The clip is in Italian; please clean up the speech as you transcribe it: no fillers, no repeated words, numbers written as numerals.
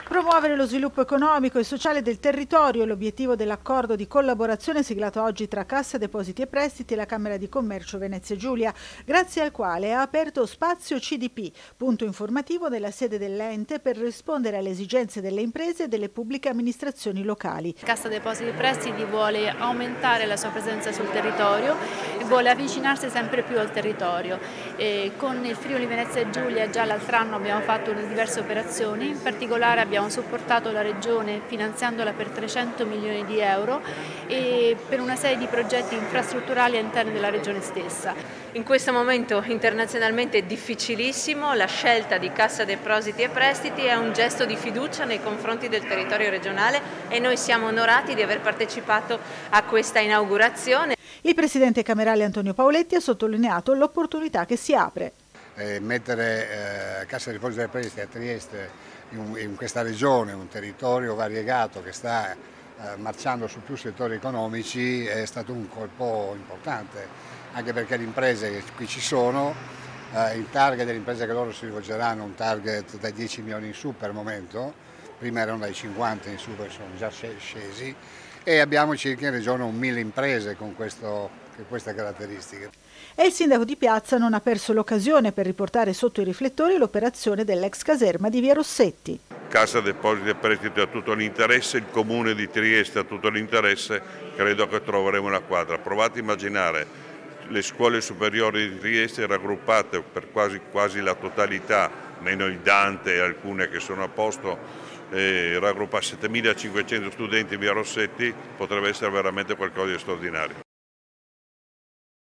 Promuovere lo sviluppo economico e sociale del territorio è l'obiettivo dell'accordo di collaborazione siglato oggi tra Cassa Depositi e Prestiti e la Camera di Commercio Venezia Giulia, grazie al quale ha aperto Spazio CDP, punto informativo nella sede dell'ente per rispondere alle esigenze delle imprese e delle pubbliche amministrazioni locali. Cassa Depositi e Prestiti vuole aumentare la sua presenza sul territorio e vuole avvicinarsi sempre più al territorio. Con il Friuli Venezia Giulia già l'altro anno abbiamo fatto diverse operazioni, in particolare abbiamo supportato la Regione finanziandola per 300 milioni di euro e per una serie di progetti infrastrutturali all'interno della Regione stessa. In questo momento internazionalmente difficilissimo, la scelta di Cassa Depositi e Prestiti è un gesto di fiducia nei confronti del territorio regionale e noi siamo onorati di aver partecipato a questa inaugurazione. Il presidente camerale Antonio Paoletti ha sottolineato l'opportunità che si apre. Mettere Cassa Depositi e Prestiti a Trieste in questa regione, un territorio variegato che sta marciando su più settori economici, è stato un colpo importante, anche perché le imprese che qui ci sono, il target delle imprese che loro si rivolgeranno, un target dai 10 milioni in su per momento, prima erano dai 50 in su, poi sono già scesi, e abbiamo circa in regione 1.000 imprese con queste caratteristiche. E il sindaco di Piazza non ha perso l'occasione per riportare sotto i riflettori l'operazione dell'ex caserma di Via Rossetti. Cassa Depositi e Prestiti ha tutto l'interesse, il Comune di Trieste ha tutto l'interesse, credo che troveremo una quadra. Provate a immaginare le scuole superiori di Trieste raggruppate per quasi la totalità, meno il Dante e alcune che sono a posto, raggruppare 7.500 studenti in Via Rossetti potrebbe essere veramente qualcosa di straordinario.